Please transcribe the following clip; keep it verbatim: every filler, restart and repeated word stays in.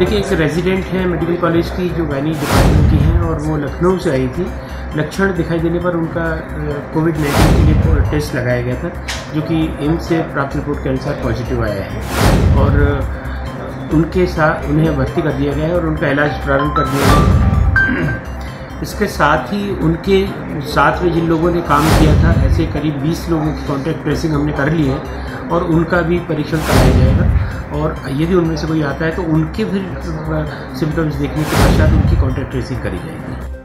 देखिए, एक रेजिडेंट है मेडिकल कॉलेज की जो गायनी डिपार्टमेंट की हैं और वो लखनऊ से आई थी। लक्षण दिखाई देने पर उनका कोविड नाइन्टीन के लिए टेस्ट लगाया गया था, जो कि एम्स से प्राप्त रिपोर्ट के अनुसार पॉजिटिव आया है और उनके साथ उन्हें भर्ती कर दिया गया है और उनका इलाज प्रारंभ कर दिया गया है। इसके साथ ही उनके साथ में जिन लोगों ने काम किया था, ऐसे करीब बीस लोगों की कॉन्टैक्ट ट्रेसिंग हमने कर ली है और उनका भी परीक्षण कराया जाएगा और यदि उनमें से कोई आता है तो उनके फिर सिम्टम्स देखने के पश्चात उनकी कॉन्टैक्ट ट्रेसिंग करी जाएगी।